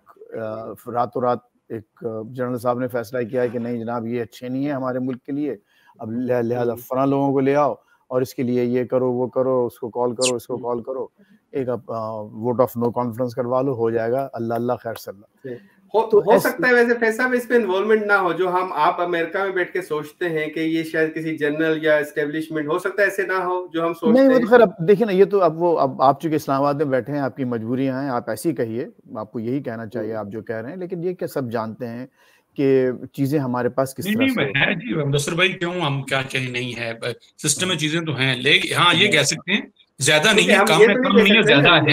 रातों रात एक जनरल साहब ने फैसला किया है कि नहीं जनाब ये अच्छे नहीं है हमारे मुल्क के लिए, अब लिहाजा फला लोगों को ले आओ और इसके लिए ये करो वो करो, उसको कॉल करो इसको कॉल करो, एक आप वोट ऑफ नो कॉन्फ्रेंस करवा लो, हो जाएगा, अल्लाह अल्लाह खैर सल्ला। हो तो हो सकता है वैसे फैसला में इस पे इन्वॉल्वमेंट ना हो, जो हम आप अमेरिका में बैठ के सोचते हैं कि ये शायद किसी जनरल या एस्टेब्लिशमेंट, हो सकता है ऐसे ना हो जो हम सोचते नहीं, हैं। वो तो खैर अब देखिए ना, ये तो अब वो अब आप चूंकि इस्लामाबाद में बैठे हैं, आपकी मजबूरियां हैं, आप ऐसी कहिए, आपको यही कहना चाहिए आप जो कह रहे हैं, लेकिन ये क्या सब जानते हैं कि चीजें हमारे पास किस तरह से है जी मुदस्सिर भाई, क्यों हम क्या कहें नहीं है, सिस्टम में चीजें तो हैं, लेकिन हाँ ये कह सकते हैं ज्यादा नहीं है, कम है, कम नहीं है, ज्यादा है।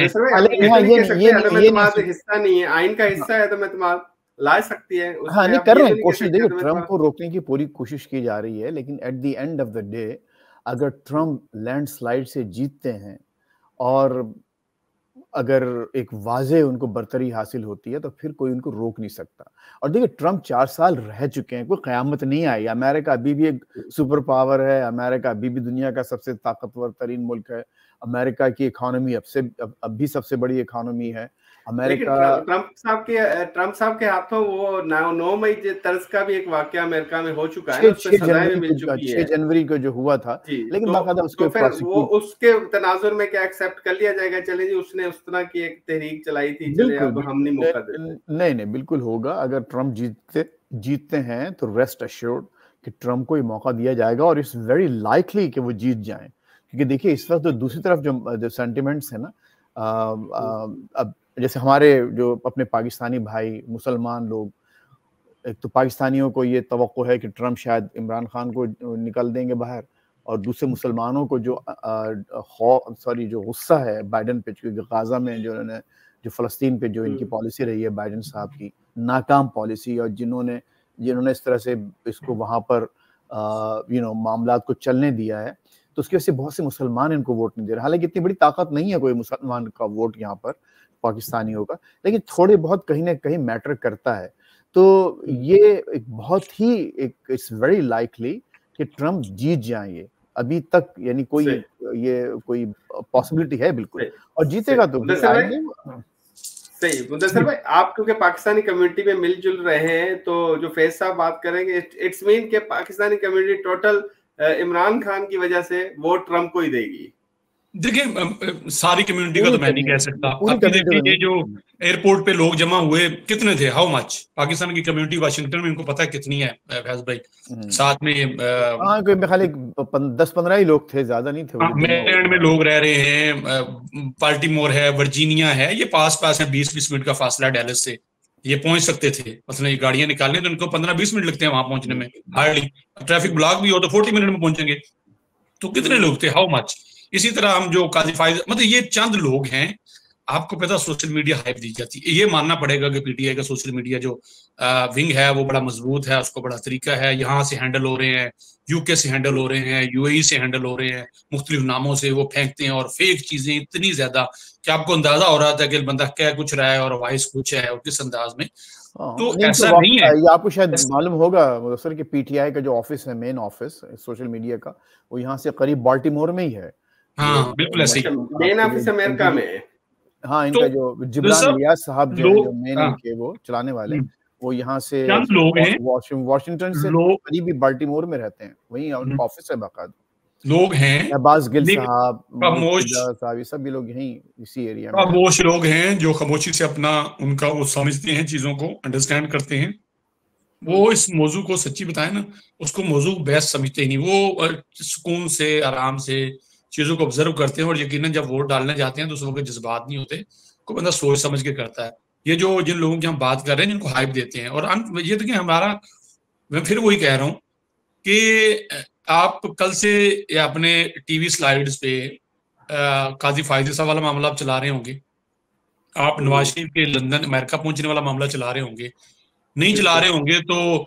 हिस्सा नहीं है, आइन का हिस्सा है तो मैं तुम्हारा ला सकती है। हाँ नहीं कर रहे हैं कोशिश, देखिए ट्रम्प को रोकने की पूरी कोशिश की जा रही है, लेकिन at the end of the day अगर ट्रम्प लैंडस्लाइड से जीतते हैं और अगर एक वाजे उनको बर्तरी हासिल होती है तो फिर कोई उनको रोक नहीं सकता। और देखिए ट्रम्प चार साल रह चुके हैं, कोई क़यामत नहीं आई। अमेरिका अभी भी एक सुपर पावर है, अमेरिका अभी भी दुनिया का सबसे ताकतवर तरीन मुल्क है, अमेरिका की इकोनॉमी अब से अब, अब भी सबसे बड़ी इकोनॉमी है अमेरिका। ट्रम्प साहब के ट्रम्प साहब के हाथों वो नौ मई तर्ज का भी एक वाकया अमेरिका में हो चुका है, छह जनवरी को जो हुआ था, लेकिन बाकायदा उसको वो उसके तनाजुर में क्या एक्सेप्ट कर लिया जाएगा, चले जी उसने उस तरह की एक तहरीक चलाई थी, चले अब हम नहीं मौका देते। नहीं नहीं बिल्कुल होगा, अगर ट्रम्प जीतते जीतते हैं तो रेस्ट अश्योर्ड कि ट्रम्प को ये मौका दिया जाएगा और इट्स वेरी लाइकली कि वो जीत जाएं, क्योंकि देखिए इस वक्त तो दूसरी तरफ जो जो सेंटिमेंट्स है ना, अब जैसे हमारे जो अपने पाकिस्तानी भाई मुसलमान लोग, एक तो पाकिस्तानियों को ये तवक्को है कि ट्रम्प शायद इमरान खान को निकल देंगे बाहर, और दूसरे मुसलमानों को जो सॉरी जो गुस्सा है बाइडन पे, क्योंकि गाजा में जो उन्होंने जो फ़लस्तीन पे जो इनकी पॉलिसी रही है बाइडन साहब की नाकाम पॉलिसी, और जिन्होंने जिन्होंने इस तरह से इसको वहाँ पर यू नो मामलात को चलने दिया है, तो उसकी वजह से बहुत से मुसलमान इनको वोट नहीं दे रहे। हालांकि इतनी बड़ी ताकत नहीं है कोई मुसलमान का वोट यहाँ पर पाकिस्तानियों का, लेकिन थोड़े बहुत कहीं ना कहीं मैटर करता है। तो ये एक बहुत ही एक इट्स वेरी लाइकली कि ट्रम्प जीत जाएंगे, अभी तक यानी कोई ये कोई पॉसिबिलिटी है बिल्कुल, और जीतेगा तो सही। मुदस्सिर भाई आप क्योंकि पाकिस्तानी कम्युनिटी में मिलजुल रहे हैं, तो जो फैज साहब बात करेंगे, इट्स मीन के पाकिस्तानी कम्युनिटी टोटल इमरान खान की वजह से वोट ट्रम्प को ही देगी। देखिए सारी कम्युनिटी का तो मैं नहीं कह सकता। अभी देखिए ये जो एयरपोर्ट पे लोग जमा हुए कितने थे, हाउ मच, पाकिस्तान की कम्युनिटी वाशिंगटन में इनको पता है कितनी है फैज भाई, साथ में हाँ कोई खाली दस पंद्रह ही लोग थे, ज्यादा नहीं थे। मेरीलैंड में लोग रह रहे हैं, बाल्टीमोर है, वर्जीनिया है, ये पास पास है, बीस बीस मिनट का फासला डैलस से, ये पहुंच सकते थे। मतलब ये गाड़ियां निकालने तो इनको पंद्रह बीस मिनट लगते हैं वहां पहुंचने में, हार्डली। ट्रैफिक ब्लॉक भी हो तो फोर्टी मिनट में पहुंचेंगे। तो कितने लोग थे, हाउ मच। इसी तरह हम जो काजी फाइज, मतलब ये चंद लोग हैं। आपको पता सोशल मीडिया हाइप दी जाती है, ये मानना पड़ेगा कि पीटीआई का सोशल मीडिया जो विंग है वो बड़ा मजबूत है, उसको बड़ा तरीका है, यहाँ से हैंडल हो रहे हैं, यूके से हैंडल हो रहे हैं, यूएई से हैंडल हो रहे हैं, मुख्तलिफ नामों से वो फेंकते हैं और फेक चीजें इतनी ज्यादा कि आपको अंदाजा हो रहा था कि बंदा क्या कुछ रहा है और वॉइस कुछ है और किस अंदाज में। तो नहीं, ऐसा तो नहीं है। ये आपको शायद मालूम होगा मुदस्सिर कि पीटीआई का जो ऑफिस है, मेन ऑफिस सोशल मीडिया का, वो यहाँ से करीब बाल्टीमोर में ही है। हाँ बिल्कुल ऐसे ही, मेन ऑफिस अमेरिका में है। हाँ इनका तो, जो जिब्रान रियाज साहब जो, जो मेन इनके वो चलाने वाले, वो यहाँ से लोग हैं वॉशिंगटन से करीबी बाल्टीमोर में रहते हैं, वहीं उनका ऑफिस है बाकायदा। लोग हैं अब्बास गिल साहब, खामोश साहब, ये सब भी लोग यहीं इसी एरिया में खामोश लोग हैं जो खामोशी से अपना उनका वो समझते हैं, चीजों को अंडरस्टैंड करते हैं। वो इस मौजू को सच्ची बताए ना, उसको मौजू बहस समझते ही नहीं, वो सुकून से आराम से चीजों को ऑब्जर्व करते हैं, और यकीनन जब वोट डालने जाते हैं तो उस वक्त जज्बात नहीं होते, कोई बंदा सोच समझ के करता है। ये जो जिन लोगों की हम बात कर रहे हैं, जिनको हाइप देते हैं, और ये देखिए हमारा, मैं फिर वही कह रहा हूँ कि आप कल से अपने टीवी स्लाइड्स पे काजी फायदे साहब वाला मामला आप चला रहे होंगे, आप नवाज शरीफ के लंदन अमेरिका पहुंचने वाला मामला चला रहे होंगे, नहीं चला रहे होंगे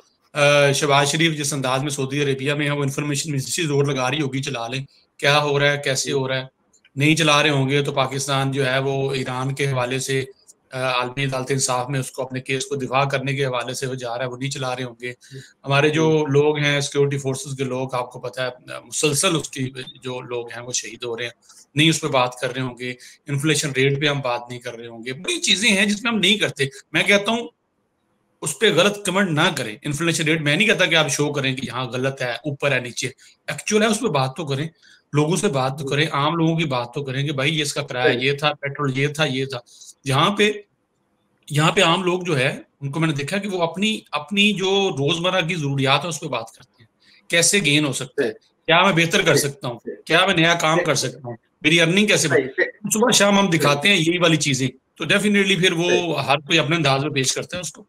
तो शहबाज शरीफ जिस अंदाज में सऊदी अरेबिया में है, वो इन्फॉर्मेशन मिनिस्ट्री जोर लगा रही होगी चला लें, क्या हो रहा है, कैसे हो रहा है। नहीं चला रहे होंगे तो पाकिस्तान जो है वो ईरान के हवाले से आलमी अदालत इंसाफ में उसको अपने केस को दिफा करने के हवाले से वो जा रहा है, वो नहीं चला रहे होंगे। हमारे जो लोग हैं सिक्योरिटी फोर्सेस के लोग, आपको पता है मुसलसल उसकी जो लोग हैं वो शहीद हो रहे हैं, नहीं उस पर बात कर रहे होंगे। इन्फ्लेशन रेट पे हम बात नहीं कर रहे होंगे। बड़ी चीजें हैं जिसमें हम नहीं करते। मैं कहता हूँ उस पर गलत कमेंट ना करें। इन्फ्लेशन रेट मैं नहीं कहता कि आप शो करें कि यहाँ गलत है, ऊपर है, नीचे, एक्चुअल है, उस पर बात तो करें, लोगों से बात तो करें, आम लोगों की बात तो करें कि भाई ये इसका किराया ये था, पेट्रोल ये था, ये था। यहाँ पे यहाँ पे आम लोग जो है उनको मैंने देखा कि वो अपनी अपनी जो रोजमर्रा की जरूरियात है उस पर बात करते हैं, कैसे गेन हो सकता है, क्या मैं बेहतर कर सकता हूँ, क्या मैं नया काम कर सकता हूँ, मेरी अर्निंग कैसे बढ़े। सुबह शाम हम दिखाते हैं यही वाली चीजें, तो डेफिनेटली फिर वो हर कोई अपने अंदाज में पेश करते हैं उसको।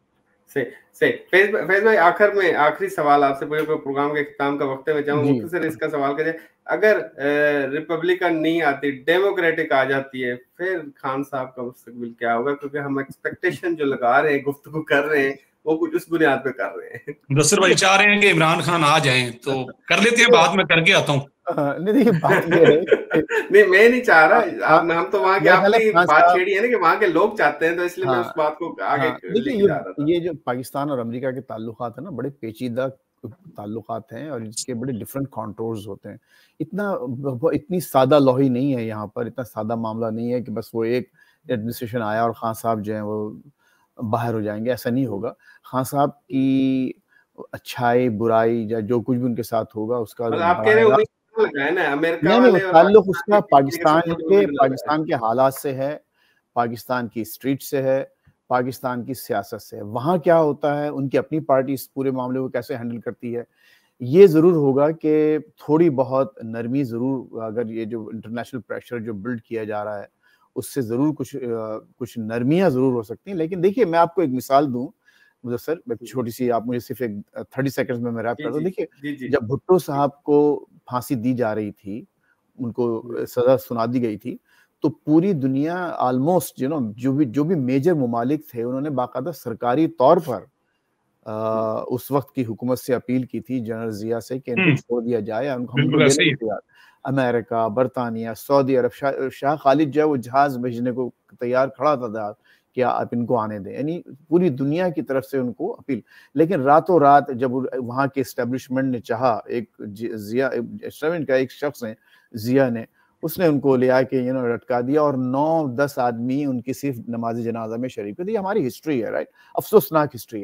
सही सही। फैज फैज भाई, आखिर में आखिरी सवाल आपसे, पूरे प्रोग्राम के इख्तिताम का वक्त में चाहूँ मुफ्ती सर इसका सवाल करें, अगर रिपब्लिकन नहीं आती, डेमोक्रेटिक आ जाती है, फिर खान साहब का मुस्तकबिल क्या होगा? क्योंकि हम एक्सपेक्टेशन जो लगा रहे हैं, गुफ्तगू कर रहे हैं, वो कुछ उस बुनियाद पे कर रहे हैं। मुदस्सिर भाई चाह रहे हैं कि इमरान खान आ जाएं, तो कर लेते हैं, बाद में करके आता हूँ। नहीं देखिए, बात ये है नहीं मैं नहीं चाह रहा, आप हम तो वहाँ की आपने बात छेड़ी है ना कि वहाँ के लोग चाहते हैं, तो इसलिए हाँ, मैं उस बात को आगे हाँ, लेके जा रहा था। ये जो पाकिस्तान और अमेरिका के ताल्लुकात है ना, बड़े पेचीदा ताल्लुकात हैं और इसके बड़े डिफरेंट कॉन्टोर्स होते हैं। इतना इतनी सादा लोही नहीं है यहाँ पर, इतना सादा मामला नहीं है कि बस वो एक एडमिनिस्ट्रेशन आया और खान साहब जो हैं वो बाहर हो जाएंगे, ऐसा नहीं होगा। खान साहब की अच्छाई बुराई या जो कुछ भी उनके साथ होगा उसका आप कह रहे हो ना अमेरिका वाले ताल्लुक उसका पाकिस्तान के पाकिस्तान के हालात से है, पाकिस्तान की स्ट्रीट से है, पाकिस्तान की सियासत से है। वहाँ क्या होता है, उनकी अपनी पार्टी इस पूरे मामले को कैसे हैंडल करती है, ये ज़रूर होगा कि थोड़ी बहुत नरमी ज़रूर, अगर ये जो इंटरनेशनल प्रेशर जो बिल्ड किया जा रहा है उससे ज़रूर कुछ कुछ नरमियाँ ज़रूर हो सकती हैं। लेकिन देखिए, मैं आपको एक मिसाल दूँ मुदस्सिर, एक छोटी सी, आप मुझे सिर्फ एक थर्टी सेकंड्स में मैं रैप कर दूं। देखिए, जब भुट्टो साहब को फांसी दी जा रही थी, उनको सजा सुना दी गई थी, तो पूरी दुनिया ऑलमोस्ट यू नो जो भी जो भी मेजर ममालिक थे, उन्होंने बाकायदा सरकारी तौर पर आ, उस वक्त की हुकूमत से अपील की थी, जनरल जिया से, कि इनको छोड़ दिया जाए, उनको हम लेने को तैयार। अमेरिका, बरतानिया, सऊदी अरब, शाह शा खालिद जो है वो जहाज भेजने को तैयार खड़ा था कि आप इनको आने दें, यानी पूरी दुनिया की तरफ से उनको अपील। लेकिन रातों रात जब वहाँ के एस्टेब्लिशमेंट ने चाहा, एक जिया एस्टेब्लिशमेंट का एक शख्स है जिया ने, उसने उनको ले आके यू नो लटका दिया और नौ दस आदमी उनकी सिर्फ नमाज जनाजा में शरीक हुए। हमारी हिस्ट्री है, राइट, अफसोसनाक हिस्ट्री है।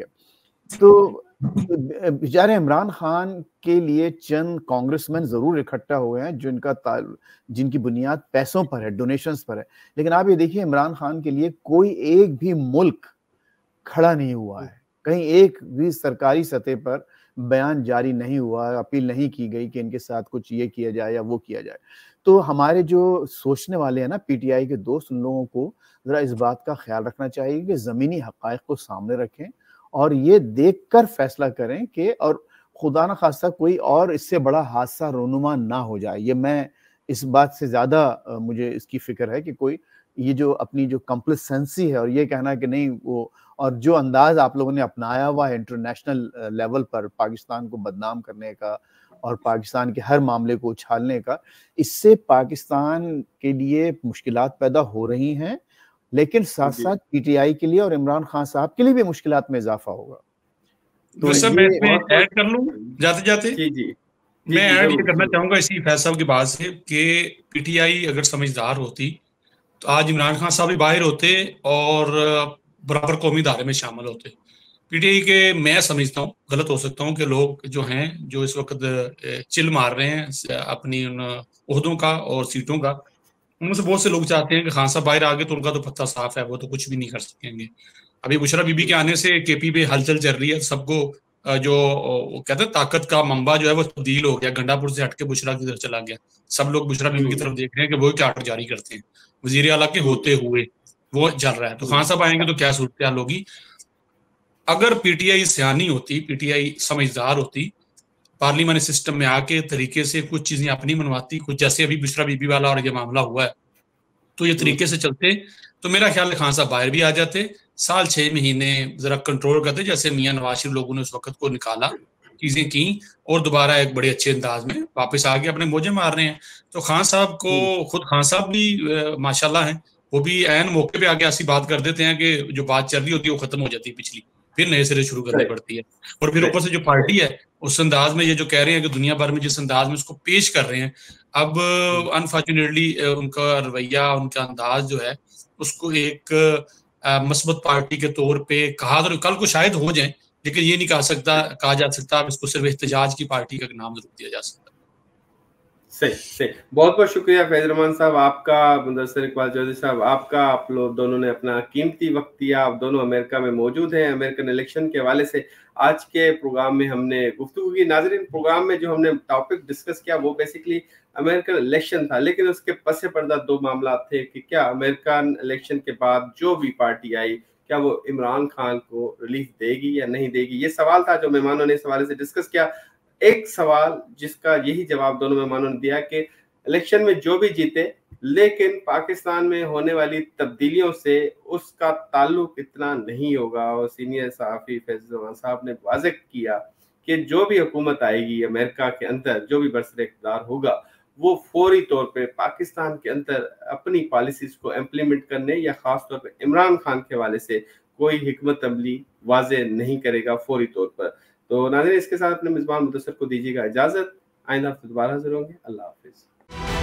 तो बेचारे इमरान खान के लिए चंद कांग्रेसमैन जरूर इकट्ठा हुए हैं जिनका जिनकी बुनियाद पैसों पर है, डोनेशंस पर है। लेकिन आप ये देखिए, इमरान खान के लिए कोई एक भी मुल्क खड़ा नहीं हुआ है, कहीं एक भी सरकारी सतह पर बयान जारी नहीं हुआ है, अपील नहीं की गई कि इनके साथ कुछ ये किया जाए या वो किया जाए। तो हमारे जो सोचने वाले हैं ना पीटीआई के दोस्त, उन लोगों को जरा इस बात का ख्याल रखना चाहिए कि जमीनी हकायक को सामने रखें और ये देखकर फैसला करें कि, और खुदा न खास्ता कोई और इससे बड़ा हादसा रोनुमा ना हो जाए। ये मैं इस बात से ज़्यादा मुझे इसकी फिक्र है कि कोई ये जो अपनी जो कंप्लेसेंसी है और ये कहना कि नहीं वो, और जो अंदाज आप लोगों ने अपनाया हुआ है इंटरनेशनल लेवल पर पाकिस्तान को बदनाम करने का और पाकिस्तान के हर मामले को उछालने का, इससे पाकिस्तान के लिए मुश्किलात पैदा हो रही हैं, लेकिन साथ साथ पीटीआई के लिए और इमरान खान साहब के लिए भी मुश्किलात में इजाफा होगा। तो सर मैं ऐड कर लूं जाते जाते जी जी मैं ऐड ये करना चाहूंगा इसी फैसला की बात से कि पीटीआई अगर समझदार होती तो आज इमरान खान साहब भी बाहर होते और बराबर कौमी दायरे में शामिल होते। पीटीआई के मैं समझता हूँ, गलत हो सकता हूँ, कि लोग जो हैं जो इस वक्त चिल मार रहे हैं अपनी उन ओहदों का और सीटों का, उनमें से बहुत से लोग चाहते हैं कि खान साहब बाहर आ गए तो उनका तो पत्ता साफ है, वो तो कुछ भी नहीं कर सकेंगे। अभी बुशरा बीबी के आने से केपी पे हलचल चल रही है, सबको जो कहते हैं ताकत का मंबा जो है वो तब्दील हो गया, गंडापुर से हटके बुशरा की तरफ चला गया। सब लोग बुशरा बीबी की तरफ देख रहे हैं कि वो क्या आर्डर जारी करते हैं, वजीर आला के होते हुए वो चल रहा है। तो खान साहब आएंगे तो क्या सूरत हाल होगी। अगर पीटीआई सियानी होती, पीटीआई समझदार होती, पार्लियामानी सिस्टम में आके तरीके से कुछ चीजें अपनी मनवाती, कुछ जैसे अभी बुशरा बीबी वाला और ये मामला हुआ है, तो ये तरीके से चलते, तो मेरा ख्याल है खान साहब बाहर भी आ जाते, साल छह महीने जरा कंट्रोल करते, जैसे मियां नवाज शरीफ लोगों ने उस वक्त को निकाला, चीजें की और दोबारा एक बड़े अच्छे अंदाज में वापस आ गए, अपने मौजे मार रहे हैं। तो खान साहब को, खुद खान साहब भी माशाल्लाह हैं, वो भी ऐन मौके पे आके ऐसी बात कर देते हैं कि जो बात चल रही होती है वो खत्म हो जाती है पिछली, फिर नए सिरे शुरू करनी पड़ती है। और फिर ऊपर से जो पार्टी है उस अंदाज में ये जो कह रहे हैं कि दुनिया भर में जिस अंदाज में उसको पेश कर रहे हैं, अब अनफॉर्चुनेटली उनका रवैया, उनका अंदाज जो है उसको एक मस्बत पार्टी के तौर पे कहा, तो कल को शायद हो जाए, लेकिन ये नहीं कहा सकता कहा जा सकता अब इसको सिर्फ एहतजाज की पार्टी का नाम जरूर दिया जा सकता। सही सही, बहुत बहुत शुक्रिया फैज रहमान साहब आपका, मुदस्सिर इकबाल चौधरी साहब आपका, आप लोग दोनों ने अपना कीमती वक्त दिया। आप दोनों अमेरिका में मौजूद हैं, अमेरिकन इलेक्शन के हवाले से आज के प्रोग्राम में हमने गुफ्तगू की। नाज़रीन, प्रोग्राम में जो हमने टॉपिक डिस्कस किया वो बेसिकली अमेरिकन इलेक्शन था, लेकिन उसके पसे पर्दा दो मामला थे कि क्या अमेरिकन इलेक्शन के बाद जो भी पार्टी आई, क्या वो इमरान खान को रिलीफ देगी या नहीं देगी? ये सवाल था जो मेहमानों ने इस हवाले से डिस्कस किया। एक सवाल जिसका यही जवाब दोनों मेहमानों ने दिया कि इलेक्शन में जो भी जीते, लेकिन पाकिस्तान में होने वाली तब्दीलियों से उसका ताल्लुक इतना नहीं होगा। और सीनियर सहाफ़ी फैज़ल साहब ने वाज़ेह किया कि जो भी हुकूमत आएगी अमेरिका के अंदर, जो भी बरसर इक़्तिदार होगा, वो फौरी तौर पे पाकिस्तान के अंदर अपनी पॉलिसीज को इम्प्लीमेंट करने या ख़ास तौर पे इमरान खान के हवाले से कोई हिकमत अमली वाज़ेह नहीं करेगा फौरी तौर पर। तो नाज़रीन, इसके साथ अपने मेज़बान मुदस्सिर को दीजिएगा इजाज़त। आइंदा हफ्ते दोबारा हाज़िर होंगे। अल्लाह हाफ़िज़।